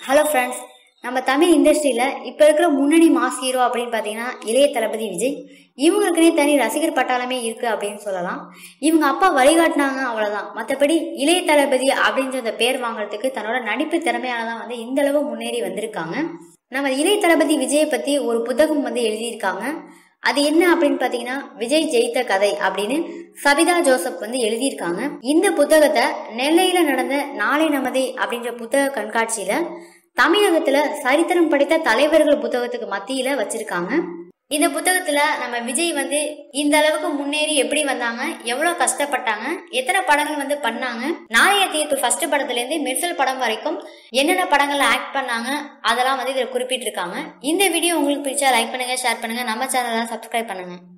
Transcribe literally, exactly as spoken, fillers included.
Hello friends, நம்ம தமிழ் இண்டஸ்ட்ரியில இப்போ இருக்கிற முன்னணி மாஸ் ஹீரோ அப்படின்னு பார்த்தீங்கன்னா இளைய தளபதி விஜய். இவங்களுக்குனே தனி ரசிகர் பட்டாளமே இருக்கு அப்படின்னு சொல்லலாம். இவங்க அப்பா வழிகாட்டினாங்க, அவ்வளவுதான். மற்றபடி இளைய தளபதி அப்படின்ற அந்த பேர் வாங்குறதுக்கு தன்னோட நடிப்பு திறமையால தான் வந்து இந்த அளவு முன்னேறி வந்திருக்காங்க. நம்ம இளைய தளபதி விஜயை பத்தி ஒரு புத்தகம் வந்து எழுதியிருக்காங்க. அது என்ன அப்படின்னு பாத்தீங்கன்னா விஜய் ஜெயித்த கதை அப்படின்னு சபிதா ஜோசப் வந்து எழுதியிருக்காங்க. இந்த புத்தகத்தை நெல்லையில நடந்த நாளை நமதே அப்படின்ற புத்தக கண்காட்சியில தமிழகத்துல சரித்திரம் படைத்த தலைவர்கள் புத்தகத்துக்கு மத்தியில வச்சிருக்காங்க. இந்த புத்தகத்துல நம்ம விஜய் வந்து இந்த அளவுக்கு முன்னேறி எப்படி வந்தாங்க, எவ்வளவு கஷ்டப்பட்டாங்க, எத்தனை படங்கள் வந்து பண்ணாங்க, நாளைய தீர்ப்பு ஃபர்ஸ்ட் படத்துல இருந்து மெர்சல் படம் வரைக்கும் என்னென்ன படங்கள்ல ஆக்ட் பண்ணாங்க அதெல்லாம் வந்து இதுல குறிப்பிட்டிருக்காங்க. இந்த வீடியோ உங்களுக்கு பிடிச்சா லைக் பண்ணுங்க, ஷேர் பண்ணுங்க, நம்ம சேனலை சப்ஸ்கிரைப் பண்ணுங்க.